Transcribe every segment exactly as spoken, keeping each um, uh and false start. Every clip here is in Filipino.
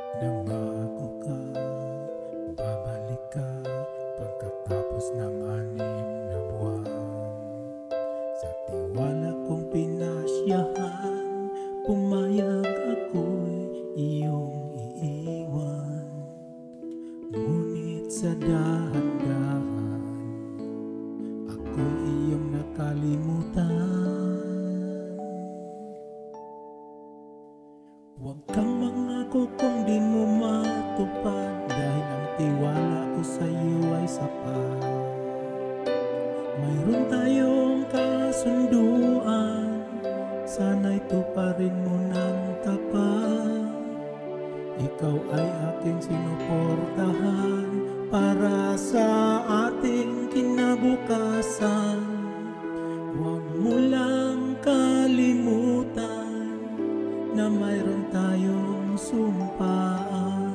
Nangako ka, babalik ka pagkatapos ng anim na buwan. Sa tiwala kong pinasyahan, pumayag ako'y iyong iiwan. Ngunit sa dahan-dahan, ako'y iyong nakalimutan. Huwag kang mangako kung di mo matupad, dahil ang tiwala ko sa'yo ay sapat. Mayroon tayong kasunduan, sana'y tuparin mo ng tapat. Ikaw ay aking sinuportahan para sa ating kinabukasan. Huwag mo lang kalimutan na mayroon tayong sumpaan.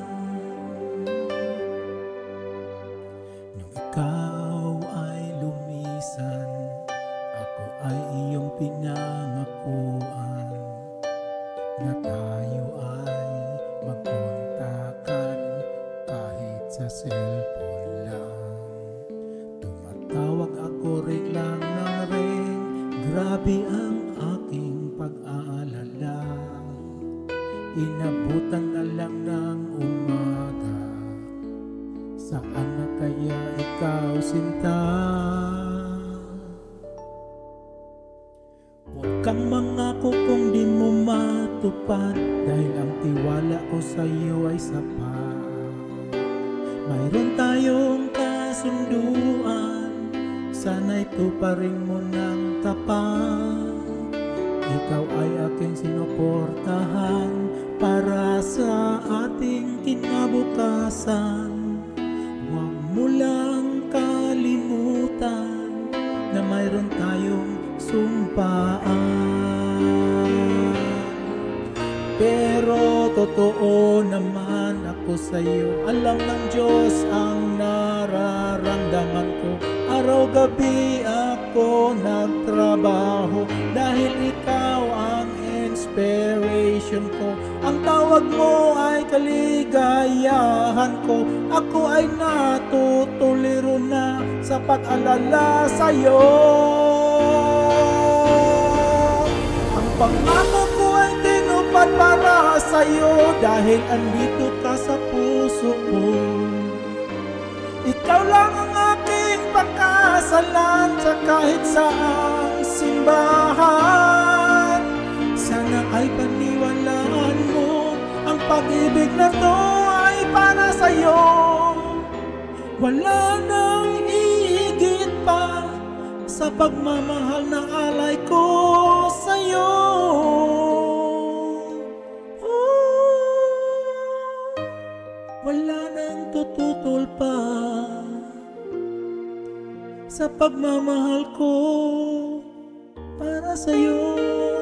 Nung ikaw ay lumisan, ako ay iyong pinangakuan na tayo ay magkontakan kahit sa cellphone lang. Tumatawag ako ring lang ng ring, grabe ang aking pag-aalala. Inabutan na lang ng umaga, saan na kaya ikaw, sinta? Huwag kang mangako kung di mo matupad, dahil ang tiwala ko sa'yo ay sapat. Mayroon tayong kasunduan, sana'y tuparin mo ng tapat. Ikaw ay aking sinuportahan para sa ating kinabukasan. Huwag mo lang kalimutan na mayroon tayong sumpaan. Pero totoo naman ako sa'yo, alam ng Diyos ang nararamdaman ko. Araw-gabi ako nagtrabaho dahil ikaw ang inspiration ko. Ang tawag mo ay kaligayahan ko. Ako ay natutuliro na sa pag-alala sa'yo. Ang pangako ko ay tinupad para sa'yo, dahil andito ka sa puso ko. Ikaw lang ang aking pagkasalan sa kahit saang simbahan. Sana ay paniwalaan mo, ang pag-ibig na to ay para sa'yo. Wala nang hihigit pa sa pagmamahal na alay ko sa'yo. Wala nang tututol pa sa pagmamahal ko para sa'yo.